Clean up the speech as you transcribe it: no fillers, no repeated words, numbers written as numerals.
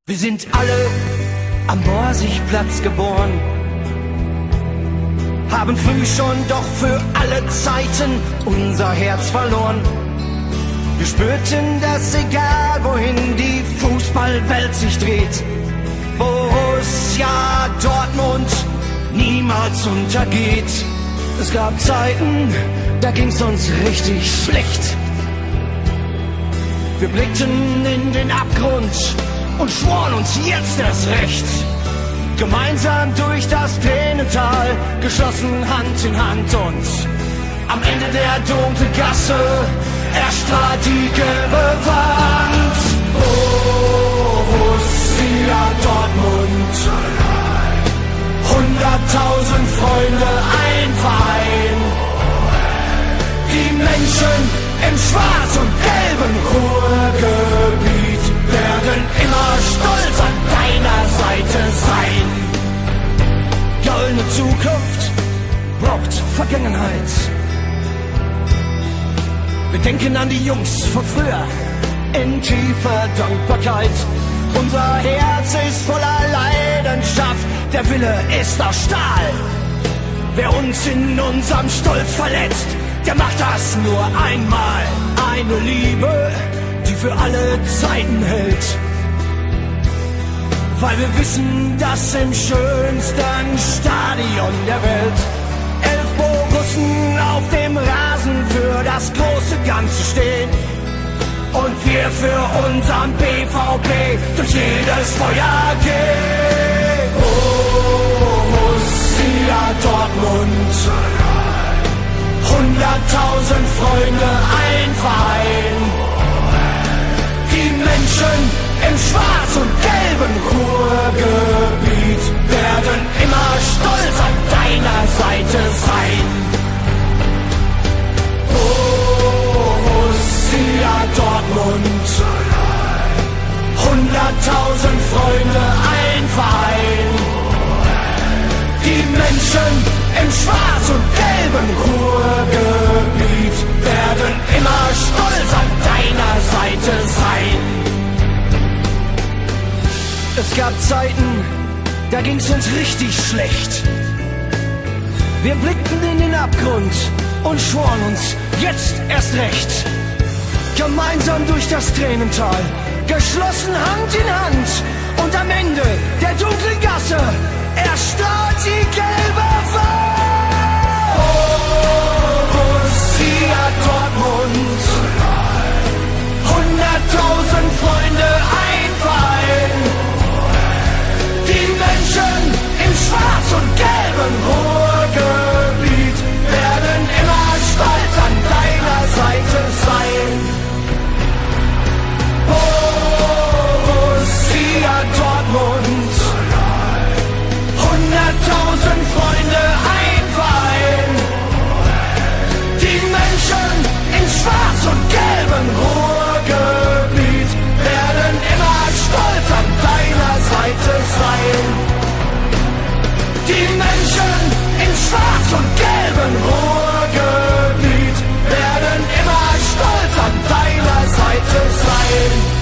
Wir sind alle am Borsigplatz geboren, haben früh schon doch für alle Zeiten unser Herz verloren. Wir spürten, dass egal wohin die Fußballwelt sich dreht, Borussia Dortmund niemals untergeht. Es gab Zeiten, da ging's uns richtig schlecht. Wir blickten in den Abgrund und schworen uns jetzt erst recht. Gemeinsam durch das Tränental, geschlossen Hand in Hand, und am Ende der dunklen Gasse erstrahlt die gelbe Wand. Borussia Dortmund, 100.000 Freunde, ein Verein. Die Menschen im schwarz und gelben Ruhrgebiet werden immer stolz an deiner Seite sein. Goldene Zukunft braucht Vergangenheit. Wir denken an die Jungs von früher in tiefer Dankbarkeit. Unser Herz ist voller Leidenschaft, der Wille ist aus Stahl. Wer uns in unserem Stolz verletzt, der macht das nur einmal. Eine Liebe, die für alle Zeiten hält. Weil wir wissen, dass im schönsten Stadion der Welt 11 Borussen auf dem Rasen für das große Ganze stehen. Und wir für unseren BVB durch jedes Feuer gehen. Borussia Dortmund, 100.000 Freunde, ein Verein. Die Menschen im schwarz und gelben Ruhrgebiet werden immer stolz an deiner Seite sein. Borussia Dortmund, 100.000 Freunde, ein Verein. Die Menschen im schwarz und gelben Ruhrgebiet werden immer stolz an deiner Seite sein. Es gab Zeiten, da ging's uns richtig schlecht. Wir blickten in den Abgrund und schworen uns jetzt erst recht. Gemeinsam durch das Tränental, geschlossen Hand in Hand, und am Ende der dunklen Gasse erstrahlt die gelbe Wand. Borussia Dortmund, 100.000 Freunde, ein Verein. Die Menschen im schwarz und gelben Ruhrgebiet werden immer stolz an deiner Seite sein. Borussia Dortmund, 100.000 Freunde, ein Verein. Die Menschen in schwarz und gelben Ruhrgebiet werden immer stolz an deiner Seite sein. Die Menschen in schwarz und gelben Ruhrgebiet werden immer stolz an deiner Seite sein.